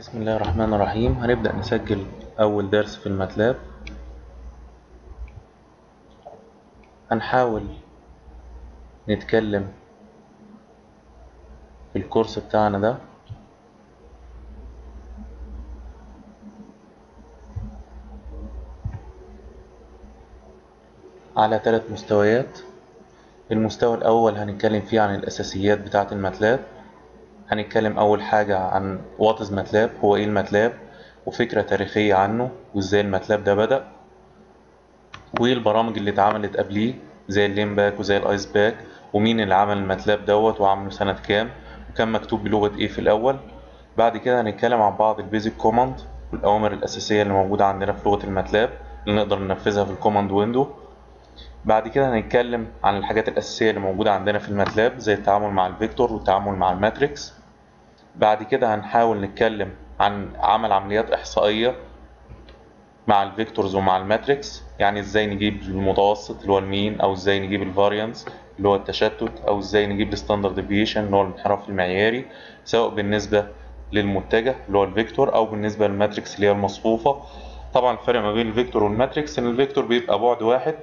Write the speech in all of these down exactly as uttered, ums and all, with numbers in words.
بسم الله الرحمن الرحيم. هنبدأ نسجل أول درس في الماتلاب. هنحاول نتكلم في الكورس بتاعنا ده على ثلاث مستويات. المستوى الأول هنتكلم فيه عن الأساسيات بتاعة الماتلاب. هنتكلم أول حاجة عن وات از ماتلاب، هو إيه الماتلاب، وفكرة تاريخية عنه، وإزاي الماتلاب ده بدأ، وإيه البرامج اللي اتعملت قبليه زي الليمباك وزي الآيس باك، ومين اللي عمل الماتلاب دوت وعمله سنة كام، وكان مكتوب بلغة إيه في الأول. بعد كده هنتكلم عن بعض البيزك كوماند والأوامر الأساسية اللي موجودة عندنا في لغة الماتلاب اللي نقدر ننفذها في الكوماند ويندو. بعد كده هنتكلم عن الحاجات الأساسية اللي موجودة عندنا في الماتلاب زي التعامل مع الفيكتور والتعامل مع الماتريكس. بعد كده هنحاول نتكلم عن عمل عمليات إحصائية مع الفيكتورز ومع الماتريكس، يعني ازاي نجيب المتوسط اللي هو المين، او ازاي نجيب الفاريانس اللي هو التشتت، او ازاي نجيب الستاندرد ديفيشن اللي هو الانحراف المعياري، سواء بالنسبة للمتجه اللي هو الفيكتور او بالنسبة للماتريكس اللي هي المصفوفة. طبعا الفرق ما بين الفيكتور والماتريكس ان الفيكتور بيبقى بعد واحد،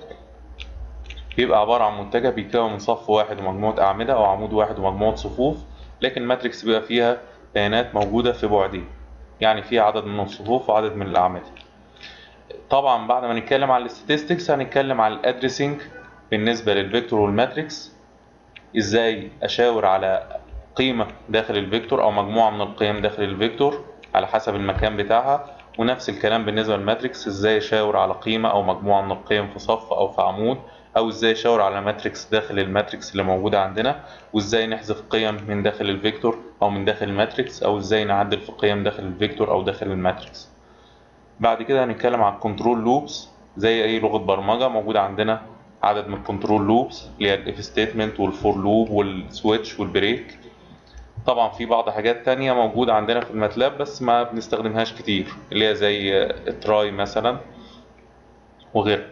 بيبقى عبارة عن متجه بيتكون من صف واحد ومجموعة أعمدة أو عمود واحد ومجموعة صفوف، لكن الماتريكس بيبقى فيها بيانات موجودة في بعدين، يعني فيها عدد من الصفوف وعدد من الأعمدة. طبعا بعد ما نتكلم على الاستاتستكس هنتكلم على الادريسنج بالنسبة للفيكتور والماتريكس، ازاي اشاور على قيمة داخل الفيكتور او مجموعة من القيم داخل الفيكتور على حسب المكان بتاعها، ونفس الكلام بالنسبة للماتريكس، ازاي اشاور على قيمة او مجموعة من القيم في صف او في عمود، او ازاي اشاور على ماتريكس داخل الماتريكس اللي موجودة عندنا، وازاي نحذف قيم من داخل الفيكتور او من داخل الماتريكس، او ازاي نعدل في قيم داخل الفيكتور او داخل الماتريكس. بعد كده هنتكلم عن الكنترول لوبس. زي اي لغة برمجة موجود عندنا عدد من الكنترول لوبس اللي هي الاف ستيتمنت والفور لوب والسويتش والبريك. طبعا في بعض حاجات تانية موجودة عندنا في الماتلاب بس ما بنستخدمهاش كتير، اللي هي زي تراي مثلا وغيرها.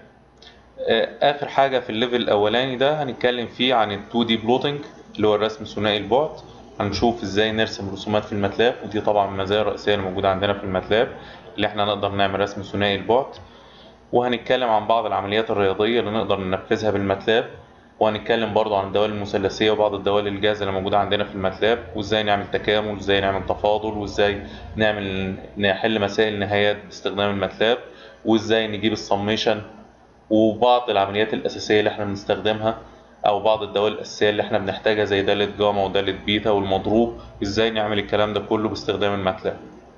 اخر حاجة في الليفل الاولاني ده هنتكلم فيه عن ال تو دي بلوتنج اللي هو الرسم ثنائي البعد. هنشوف ازاي نرسم رسومات في الماتلاب، ودي طبعا من المزايا الرئيسية اللي موجودة عندنا في الماتلاب اللي احنا نقدر نعمل رسم ثنائي البعد. وهنتكلم عن بعض العمليات الرياضية اللي نقدر ننفذها بالماتلاب، وهنتكلم برضو عن الدوال المثلثية وبعض الدوال الجاهزة اللي موجودة عندنا في الماتلاب، وازاي نعمل تكامل وازاي نعمل تفاضل وازاي نعمل نحل مسائل نهايات باستخدام الماتلاب، وازاي نجيب السميشن، وبعض العمليات الأساسية اللي احنا بنستخدمها أو بعض الدوال الأساسية اللي احنا بنحتاجها زي دالة جاما ودالة بيتا والمضروب، ازاي نعمل الكلام ده كله باستخدام الماتلاب.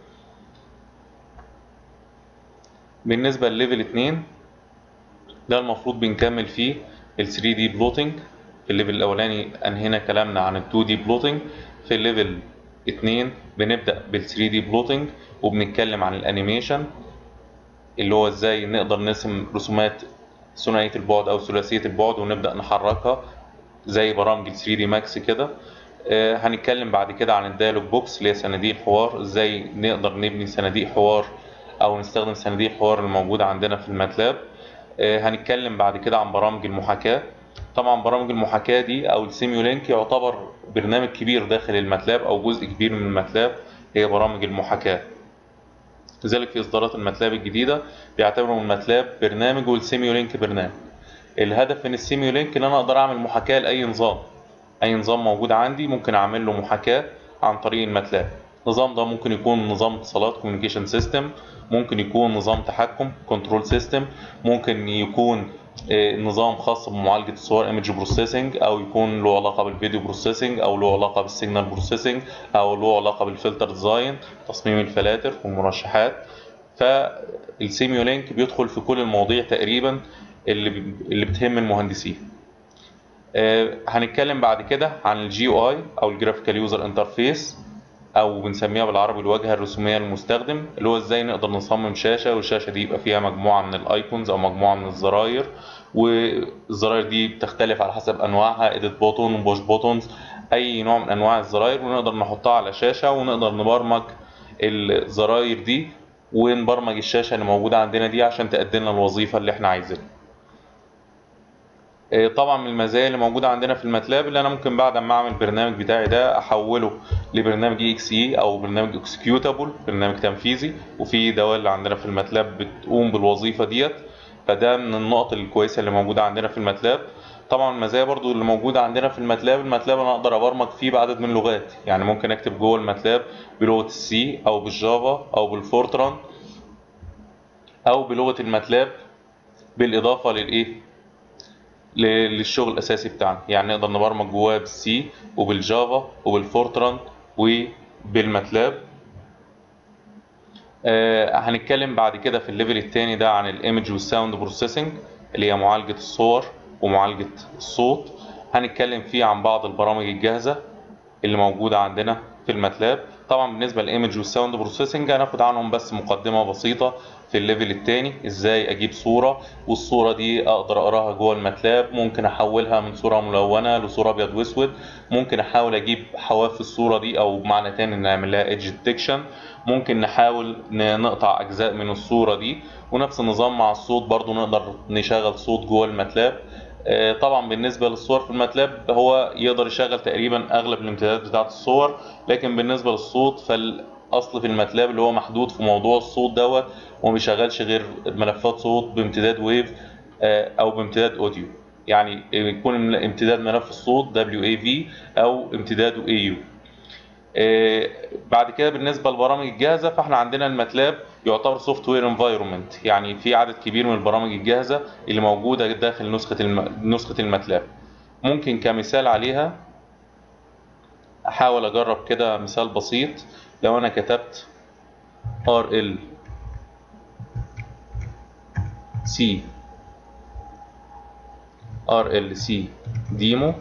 بالنسبة لليفل اتنين ده المفروض بنكمل فيه ال ثري دي بلوتنج. في الليفل الاولاني انهينا كلامنا عن ال تو دي بلوتنج، في الليفل اتنين بنبدأ بال ثري دي بلوتنج وبنتكلم عن الانيميشن اللي هو ازاي نقدر نرسم رسومات ثنائية البعد او ثلاثية البعد ونبدأ نحركها زي برامج ال ثري دي ماكس كده. آه هنتكلم بعد كده عن الديالوج بوكس اللي هي صناديق الحوار، ازاي نقدر نبني صناديق حوار او نستخدم صناديق الحوار الموجودة عندنا في الماتلاب. هنتكلم بعد كده عن برامج المحاكاة. طبعا برامج المحاكاة دي او السيميولينك يعتبر برنامج كبير داخل الماتلاب او جزء كبير من الماتلاب هي برامج المحاكاة. لذلك في اصدارات الماتلاب الجديدة بيعتبروا الماتلاب برنامج والسيميولينك برنامج. الهدف من السيميولينك ان انا اقدر اعمل محاكاة لاي نظام، اي نظام موجود عندي ممكن اعمل له محاكاة عن طريق الماتلاب. النظام ده ممكن يكون نظام اتصالات كوميونيكيشن سيستم، ممكن يكون نظام تحكم كنترول سيستم، ممكن يكون نظام خاص بمعالجة الصور ايمج بروسيسنج، او يكون له علاقة بالفيديو بروسيسنج، او له علاقة بالسيجنال بروسيسنج، او له علاقة بالفلتر ديزاين تصميم الفلاتر والمرشحات. فالسيميولينك بيدخل في كل المواضيع تقريبا اللي اللي بتهم المهندسين. آه هنتكلم بعد كده عن الجي او اي او الجرافيكال يوزر انترفيس، او بنسميها بالعربي الواجهه الرسوميه للمستخدم، اللي هو ازاي نقدر نصمم شاشه والشاشه دي يبقى فيها مجموعه من الايكونز او مجموعه من الزراير، والزراير دي بتختلف على حسب انواعها، اديت بوتون وبوش بوتونز، اي نوع من انواع الزراير ونقدر نحطها على شاشه ونقدر نبرمج الزراير دي ونبرمج الشاشه اللي موجوده عندنا دي عشان تأدي لنا الوظيفه اللي احنا عايزينها. آه، طبعا من المزايا اللي موجوده عندنا في الماتلاب اللي انا ممكن بعد ما اعمل البرنامج بتاعي ده احوله لبرنامج اي اكس اي او برنامج اكسكيوتابل، برنامج تنفيذي، وفي دوال عندنا في الماتلاب بتقوم بالوظيفه ديت. فده من النقط الكويسه اللي موجوده عندنا في الماتلاب. طبعا المزايا برضو اللي موجوده عندنا في الماتلاب، الماتلاب انا اقدر ابرمج فيه بعدد من اللغات، يعني ممكن اكتب جوه الماتلاب بلغه السي او بالجافا او بالفورتران او بلغه الماتلاب بالاضافه للايه للشغل الاساسي بتاعنا. يعني نقدر نبرمج جواه بالسي وبالجافا وبالفورتران وبالماتلاب. آه هنتكلم بعد كده في الليفل التاني ده عن الايمج والساوند بروسيسنج اللي هي معالجة الصور ومعالجة الصوت. هنتكلم فيه عن بعض البرامج الجاهزة اللي موجودة عندنا في الماتلاب. طبعا بالنسبة للايمج والساوند بروسيسنج هناخد عنهم بس مقدمة بسيطة في الليفل التاني، ازاي اجيب صورة والصورة دي اقدر اقراها جوه الماتلاب، ممكن احولها من صورة ملونة لصورة ابيض واسود، ممكن احاول اجيب حواف الصورة دي او بمعنى تاني نعمل لها ايدج ديتكشن، ممكن نحاول نقطع اجزاء من الصورة دي. ونفس النظام مع الصوت برضو نقدر نشغل صوت جوه الماتلاب. آه، طبعا بالنسبه للصور في الماتلاب هو يقدر يشغل تقريبا اغلب الامتدادات بتاعه الصور، لكن بالنسبه للصوت فالاصل في الماتلاب اللي هو محدود في موضوع الصوت دوت، وما بيشغلش غير ملفات صوت بامتداد ويف آه، او بامتداد اوديو. يعني يكون امتداد ملف الصوت دبليو اي في او امتداده اي يو. آه، بعد كده بالنسبه للبرامج الجاهزه فاحنا عندنا الماتلاب يعتبر سوفت وير انفايرمنت، يعني في عدد كبير من البرامج الجاهزه اللي موجوده داخل نسخه الم... نسخه الماتلاب. ممكن كمثال عليها احاول اجرب كده مثال بسيط. لو انا كتبت ار ال سي ار ال سي ديمو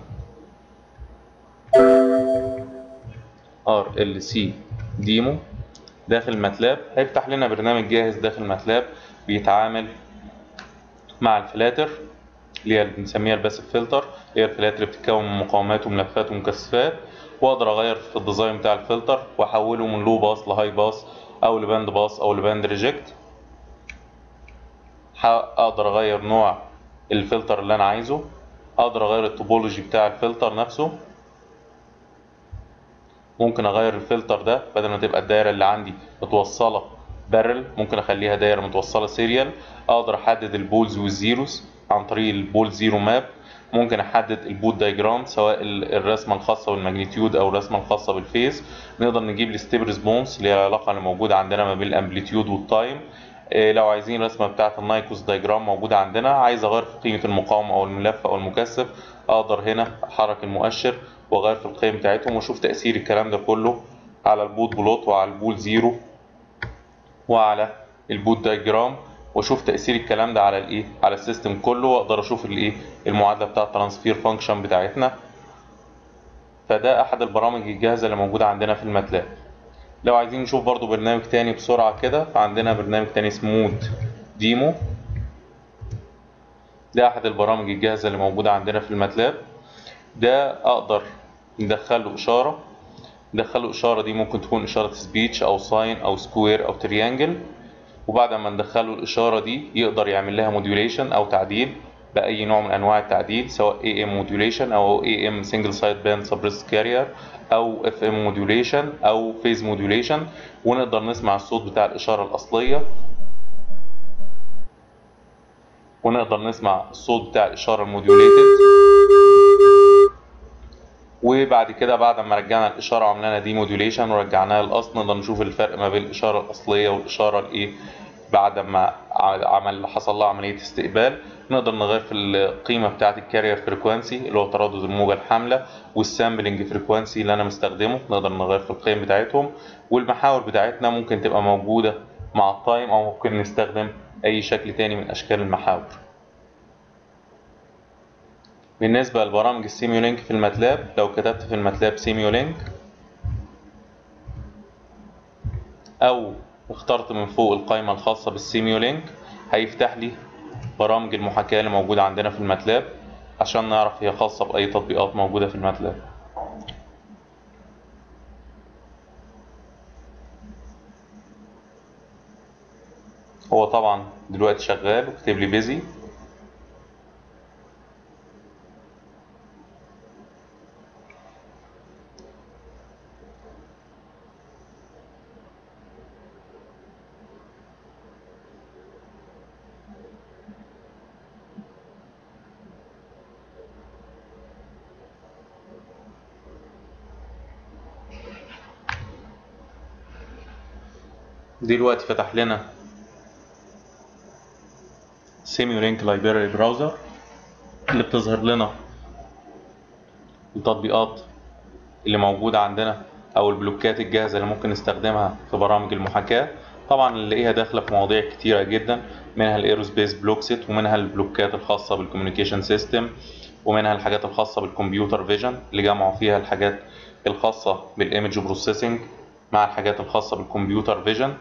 ار ال سي ديمو داخل ماتلاب، هيفتح لنا برنامج جاهز داخل ماتلاب بيتعامل مع الفلاتر اللي هي اللي بنسميها الباسف فلتر، اللي هي الفلاتر اللي بتتكون من مقاومات وملفات ومكثفات. واقدر اغير في الديزاين بتاع الفلتر واحوله من لو باس لهاي باس او لباند باس او لباند ريجكت. اقدر اغير نوع الفلتر اللي انا عايزه، اقدر اغير التوبولوجي بتاع الفلتر نفسه. ممكن اغير الفلتر ده بدل ما تبقى الدايره اللي عندي متوصله بارل ممكن اخليها دايره متوصله سيريال. اقدر احدد البولز والزيروز عن طريق البول زيرو ماب. ممكن احدد البوت دايجرام سواء الرسمه الخاصه بالماجنتيود او الرسمه الخاصه بالفيز. نقدر نجيب الستيب ريسبونس اللي هي العلاقه اللي موجوده عندنا ما بين الامبليتيود والتايم. إيه لو عايزين رسمه بتاعه النايكوس دايجرام موجوده عندنا، عايز اغير في قيمه المقاومه او الملف او المكثف، اقدر هنا احرك المؤشر واغير في القيم بتاعتهم واشوف تاثير الكلام ده كله على البوت بلوت وعلى البول زيرو وعلى البوت دايجرام، واشوف تاثير الكلام ده على الايه على السيستم كله، واقدر اشوف الايه المعادله بتاعه الترانسفير فانكشن بتاعتنا. فده احد البرامج الجاهزه اللي موجوده عندنا في الماتلاب. لو عايزين نشوف برضو برنامج تاني بسرعه كده فعندنا برنامج تاني اسمه مود ديمو. ده احد البرامج الجاهزه اللي موجوده عندنا في الماتلاب. ده اقدر ندخله اشاره ندخله اشاره دي ممكن تكون اشاره سبيتش او ساين او سكوير او تريانجل. وبعد ما ندخله الاشاره دي يقدر يعمل لها موديوليشن او تعديل باي نوع من انواع التعديل، سواء اي ام موديوليشن او اي ام سنجل سايد باند سبريس كارير او اف ام موديوليشن او فيز موديوليشن. ونقدر نسمع الصوت بتاع الاشاره الاصليه ونقدر نسمع الصوت بتاع الاشاره الموديوليتد. وبعد كده بعد ما رجعنا الاشاره وعملنا دي موديوليشن ورجعناها للاصل نقدر نشوف الفرق ما بين الاشاره الاصليه والاشاره الايه بعد ما عمل حصل لها عمليه استقبال. نقدر نغير في القيمه بتاعه الكارير فريكوانسي اللي هو تردد الموجه الحامله، والسامبلنج فريكوانسي اللي انا مستخدمه نقدر نغير في القيم بتاعتهم. والمحاور بتاعتنا ممكن تبقى موجوده مع التايم او ممكن نستخدم اي شكل تاني من اشكال المحاور. بالنسبة لبرامج السيميولينك في الماتلاب، لو كتبت في الماتلاب سيميولينك أو اخترت من فوق القائمة الخاصة بالسيميولينك هيفتح لي برامج المحاكاة اللي موجودة عندنا في الماتلاب عشان نعرف هي خاصة بأي تطبيقات موجودة في الماتلاب. هو طبعا دلوقتي شغال وكتب لي بيزي. دلوقتي فتح لنا سيميولينك لايبراري براوزر اللي بتظهر لنا التطبيقات اللي موجودة عندنا أو البلوكات الجاهزة اللي ممكن نستخدمها في برامج المحاكاة. طبعا نلاقيها داخلة في مواضيع كتيرة جدا، منها الايروسبيس بلوك سيت، ومنها البلوكات الخاصة بالكوميونيكيشن سيستم، ومنها الحاجات الخاصة بالكمبيوتر فيجن اللي جمعوا فيها الحاجات الخاصة بالايمج بروسيسنج مع الحاجات الخاصة بالكمبيوتر فيجن.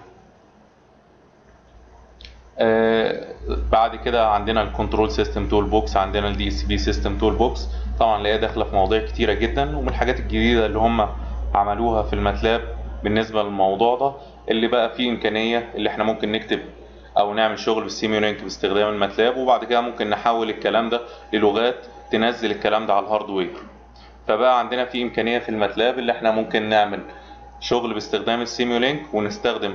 آه بعد كده عندنا الكنترول سيستم تول بوكس، عندنا الدي اس بي سيستم تول بوكس. طبعا اللي هي داخله في مواضيع كتيره جدا، ومن الحاجات الجديده اللي هم عملوها في الماتلاب بالنسبه للموضوع ده اللي بقى فيه امكانيه اللي احنا ممكن نكتب او نعمل شغل بالسيميولينك باستخدام الماتلاب، وبعد كده ممكن نحول الكلام ده للغات تنزل الكلام ده على الهاردوير. فبقى عندنا في امكانيه في الماتلاب اللي احنا ممكن نعمل شغل باستخدام السيميولينك ونستخدم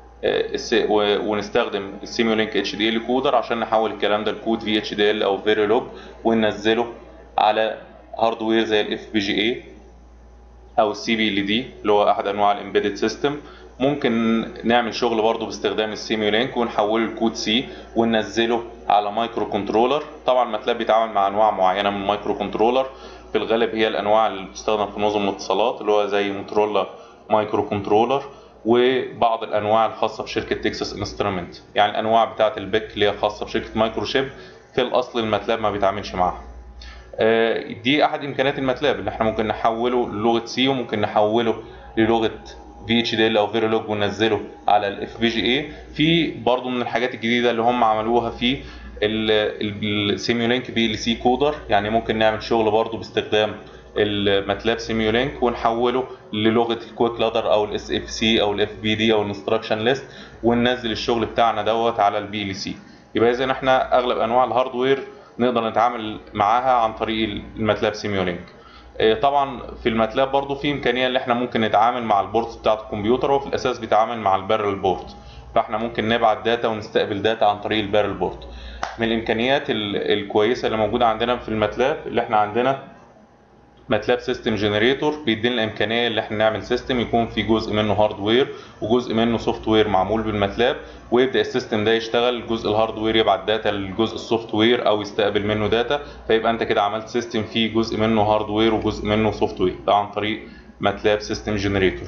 ونستخدم السيميولينك اتش دي ال كودر عشان نحول الكلام ده لكود في اتش دي ال او فيريلوج وننزله على هاردوير زي الاف بي جي اي او السي بي ال دي اللي هو احد انواع الامبيدد سيستم. ممكن نعمل شغل برضه باستخدام السيميولينك ونحوله لكود سي وننزله على مايكرو كنترولر. طبعا ماتلاب بيتعامل مع انواع معينه من المايكرو كنترولر، في الغالب هي الانواع اللي بتستخدم في نظم الاتصالات اللي هو زي موتورولا مايكرو كنترولر، وبعض الانواع الخاصه بشركه تكساس انسترومنت. يعني الانواع بتاعه البيك اللي هي خاصه بشركه مايكرو شيب في الاصل الماتلاب ما بيتعاملش معاها. دي احد امكانيات الماتلاب اللي احنا ممكن نحوله للغه سي، وممكن نحوله للغه في اتش دي ال او فيريلوج وننزله على الاف بي جي اي. في برضه من الحاجات الجديده اللي هم عملوها في السيميولينك بي ال سي كودر، يعني ممكن نعمل شغل برضه باستخدام الماتلاب سيميولينك ونحوله للغه الكويك لادر او الاس اف سي او الاف بي دي او الانستراكشن ليست وننزل الشغل بتاعنا دوت على البي ال سي. يبقى اذا احنا اغلب انواع الهاردوير نقدر نتعامل معاها عن طريق الماتلاب سيميولينك. طبعا في الماتلاب برضو في امكانيه ان احنا ممكن نتعامل مع البورتس بتاعه الكمبيوتر، وفي الاساس بيتعامل مع البارل بورت، فاحنا ممكن نبعت داتا ونستقبل داتا عن طريق البارل بورت. من الامكانيات الكويسه اللي موجوده عندنا في الماتلاب اللي احنا عندنا ماتلاب سيستم جنريتور بيدينا الامكانيه اللي احنا نعمل سيستم يكون في جزء منه هاردوير وجزء منه سوفت وير معمول بالماتلاب، ويبدا السيستم ده يشتغل. الجزء الهاردوير يبعت داتا للجزء السوفت وير او يستقبل منه داتا، فيبقى انت كده عملت سيستم فيه جزء منه هاردوير وجزء منه سوفت وير، ده عن طريق ماتلاب سيستم جنريتور.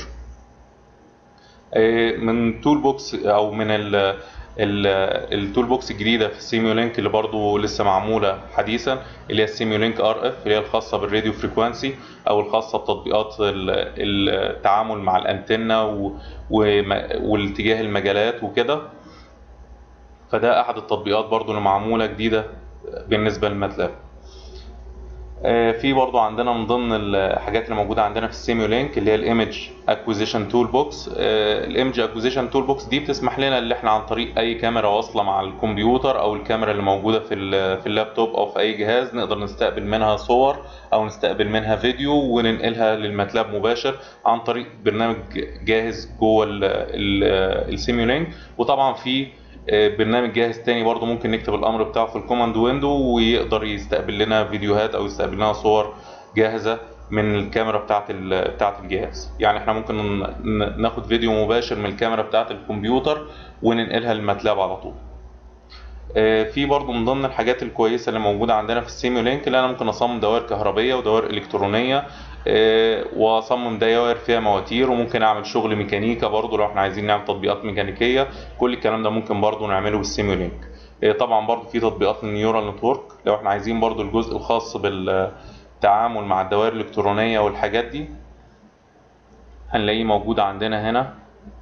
من تول بوكس او من ال التول بوكس الجديده في السيميولينك اللي برضو لسه معموله حديثا اللي هي السيميولينك ار اف اللي هي الخاصه بالراديو فريكوانسي او الخاصه بتطبيقات التعامل مع الانتنه والاتجاه المجالات وكده. فده احد التطبيقات برضو اللي معموله جديده بالنسبه للماتلاب. في برضو عندنا من ضمن الحاجات اللي موجوده عندنا في السيميولينك اللي هي الايمج اكوزيشن تول بوكس. الايمج اكوزيشن تول بوكس دي بتسمح لنا ان احنا عن طريق اي كاميرا واصله مع الكمبيوتر او الكاميرا اللي موجوده في في اللابتوب او في اي جهاز نقدر نستقبل منها صور او نستقبل منها فيديو وننقلها للماتلاب مباشر عن طريق برنامج جاهز جوه السيميولينك. وطبعا في برنامج جاهز تاني برضو ممكن نكتب الامر بتاعه في الكوماند ويندو ويقدر يستقبل لنا فيديوهات او يستقبل لنا صور جاهزه من الكاميرا بتاعه بتاعه الجهاز. يعني احنا ممكن ناخد فيديو مباشر من الكاميرا بتاعه الكمبيوتر وننقلها للماتلاب على طول. في برضو من ضمن الحاجات الكويسه اللي موجوده عندنا في السيميولينك اللي انا ممكن اصمم دوائر كهربيه ودوائر الكترونيه واصمم دوائر فيها مواتير، وممكن اعمل شغل ميكانيكا برضو لو احنا عايزين نعمل تطبيقات ميكانيكيه. كل الكلام ده ممكن برضو نعمله بالسيميولينك. طبعا برضو في تطبيقات النيورال نتورك لو احنا عايزين برضو الجزء الخاص بالتعامل مع الدوائر الالكترونيه والحاجات دي هنلاقيه موجود عندنا هنا.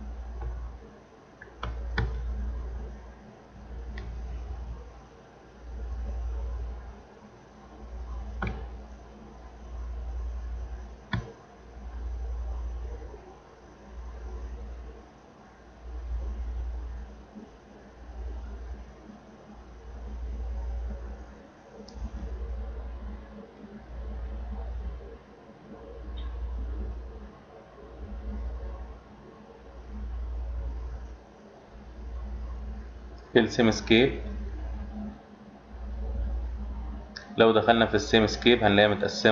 السيم سكيب، لو دخلنا في السيم سكيب هنلاقيها متقسمة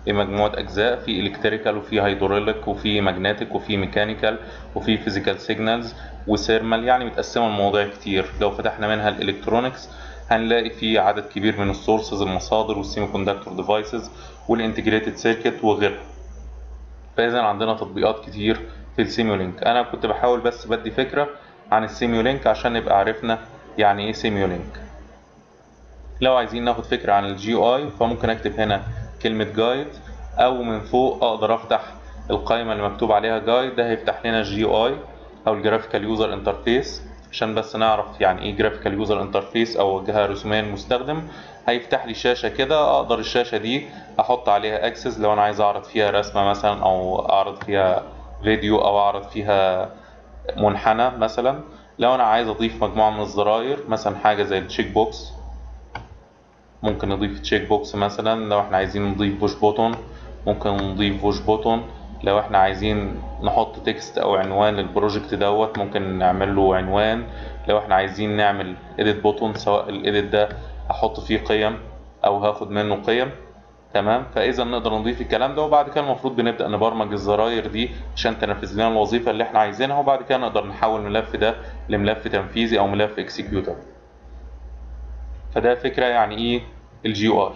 مجموعة أجزاء، في إلكتريكال وفي هيدروليك وفي ماجنتيك وفي ميكانيكال وفي فيزيكال سيجنالز وثيرمال، يعني متقسمة لمواضيع كتير. لو فتحنا منها الإلكترونيكس هنلاقي في عدد كبير من السورسز، المصادر والسيمي كوندكتور ديفايسز والانتجريتد سيركت وغيرها. فإذا عندنا تطبيقات كتير في السيميولينك. أنا كنت بحاول بس بدي فكرة عن السيميولينك عشان نبقى عرفنا يعني إيه سيميولينك. لو عايزين ناخد فكرة عن الجي اي فممكن اكتب هنا كلمة جايد، او من فوق اقدر افتح القائمة اللي مكتوب عليها جايد، ده هيفتح لنا الجي اي او الجرافيكال يوزر انترفيس. عشان بس نعرف يعني ايه جرافيكال يوزر انترفيس او واجهة رسومية للمستخدم، هيفتح لي شاشة كده، اقدر الشاشة دي احط عليها اكسس لو انا عايز اعرض فيها رسمة مثلا، او اعرض فيها فيديو، او اعرض فيها منحنى مثلا. لو انا عايز اضيف مجموعة من الزراير مثلا حاجة زي التشيك بوكس، ممكن نضيف تشيك بوكس مثلا. لو احنا عايزين نضيف بوش بوتون ممكن نضيف بوش بوتون. لو احنا عايزين نحط تكست او عنوان للبروجكت دوت ممكن نعمل له عنوان. لو احنا عايزين نعمل edit بوتون، سواء الايديت ده هحط فيه قيم او هاخد منه قيم. تمام، فاذا نقدر نضيف الكلام ده، وبعد كده المفروض بنبدا نبرمج الزراير دي عشان تنفذ لنا الوظيفه اللي احنا عايزينها، وبعد كده نقدر نحول الملف ده لملف تنفيذي او ملف اكسكيوتر. فده فكره يعني ايه الجي اي.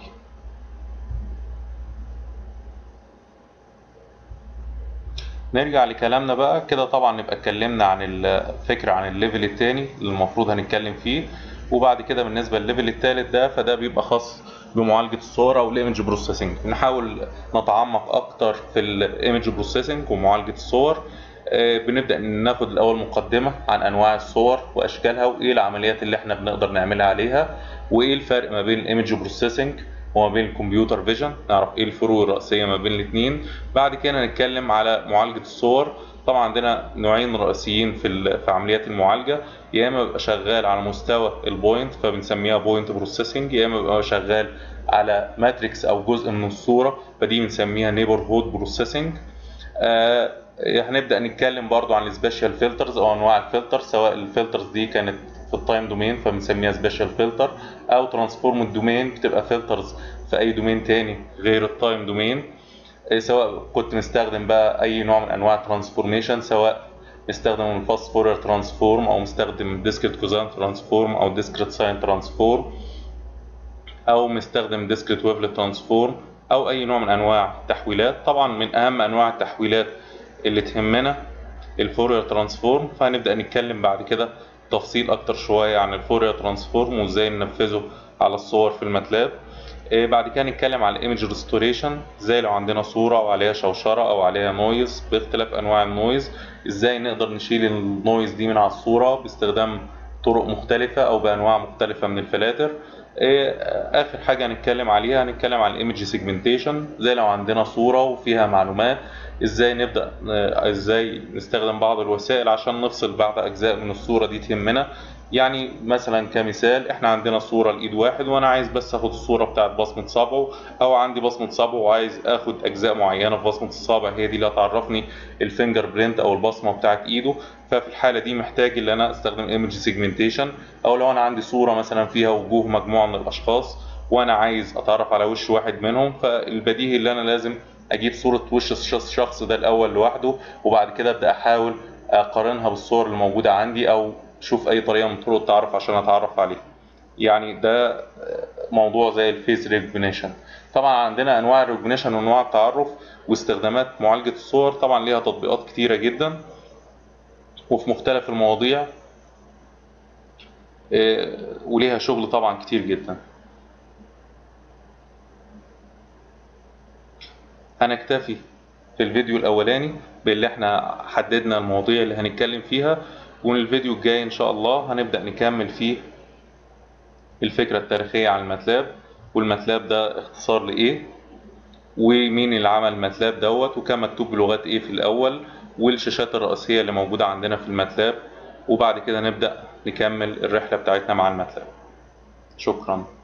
نرجع لكلامنا بقى كده. طبعا نبقى اتكلمنا عن الفكرة عن الليفل التاني اللي المفروض هنتكلم فيه، وبعد كده بالنسبة للليفل التالت ده فده بيبقى خاص بمعالجة الصور او الايمج بروسيسنج. نحاول نتعمق اكتر في الايمج بروسيسنج ومعالجة الصور. آه، بنبدأ ناخد الاول مقدمة عن انواع الصور واشكالها، وايه العمليات اللي احنا بنقدر نعملها عليها، وايه الفرق ما بين الايمج بروسيسنج وما بين الكمبيوتر فيجن، نعرف ايه الفروق الرئيسيه ما بين الاثنين. بعد كده نتكلم على معالجه الصور. طبعا عندنا نوعين رئيسيين في في عمليات المعالجه، يا اما بيبقى شغال على مستوى البوينت فبنسميها بوينت بروسيسنج، يا اما بيبقى شغال على ماتريكس او جزء من الصوره فدي بنسميها نيبرهود بروسيسنج. آه هنبدا نتكلم برضو عن السبيشال فلترز او انواع الفلتر، سواء الفلترز دي كانت في التايم دومين فبنسميها سبيشال فلتر، او ترانسفورم الدومين بتبقى فلترز في اي دومين تاني غير التايم دومين. سواء كنت مستخدم بقى اي نوع من انواع الترانسفورميشن، سواء مستخدم الفاست فورير ترانسفورم او مستخدم ديسكريت كوزان ترانسفورم او ديسكريت ساين ترانسفورم، او مستخدم ديسكريت ويفلت ترانسفورم، او اي نوع من انواع التحويلات. طبعا من اهم انواع التحويلات اللي تهمنا الفورير ترانسفورم، فهنبدأ نتكلم بعد كده تفصيل اكتر شوية عن الفورير ترانسفورم وازاي ننفذه على الصور في الماتلاب. إيه بعد كده نتكلم على الايمج ريستوريشن، ازاي لو عندنا صورة او عليها شوشرة او عليها نويز باختلاف انواع النويز، ازاي نقدر نشيل النويز دي من على الصورة باستخدام طرق مختلفة او بانواع مختلفة من الفلاتر. إيه اخر حاجة هنتكلم عليها هنتكلم على الايمج سيجمنتيشن، زي لو عندنا صورة وفيها معلومات ازاي نبدأ ازاي نستخدم بعض الوسائل عشان نفصل بعض اجزاء من الصورة دي تهمنا. يعني مثلا كمثال احنا عندنا صورة لايد واحد وانا عايز بس اخد الصورة بتاعت بصمة صبعه، او عندي بصمة صبعه وعايز اخد اجزاء معينة في بصمة الصابع هي دي اللي هتعرفني الفينجر برينت او البصمة بتاعت ايده. ففي الحالة دي محتاج ان انا استخدم ايمج سيجمنتيشن. او لو انا عندي صورة مثلا فيها وجوه مجموعة من الاشخاص وانا عايز اتعرف على وش واحد منهم، فالبديهي اللي انا لازم اجيب صورة وش الشخص ده الاول لوحده، وبعد كده ابدا احاول اقارنها بالصور اللي موجودة عندي، او شوف اي طريقة من طرق التعرف عشان اتعرف عليه. يعني ده موضوع زي الفيس ريكوجنيشن. طبعا عندنا انواع الريكوجنيشن وانواع التعرف واستخدامات معالجة الصور، طبعا ليها تطبيقات كتيرة جدا وفي مختلف المواضيع، وليها شغل طبعا كتير جدا. هنكتفي في الفيديو الاولاني باللي احنا حددنا المواضيع اللي هنتكلم فيها، والفيديو الجاي ان شاء الله هنبدأ نكمل فيه الفكرة التاريخية عن الماتلاب، والماتلاب ده اختصار لايه، ومين اللي عمل الماتلاب دوت، وكان مكتوب بلغات ايه في الاول، والشاشات الرئيسية اللي موجودة عندنا في الماتلاب. وبعد كده نبدأ نكمل الرحلة بتاعتنا مع الماتلاب. شكرا.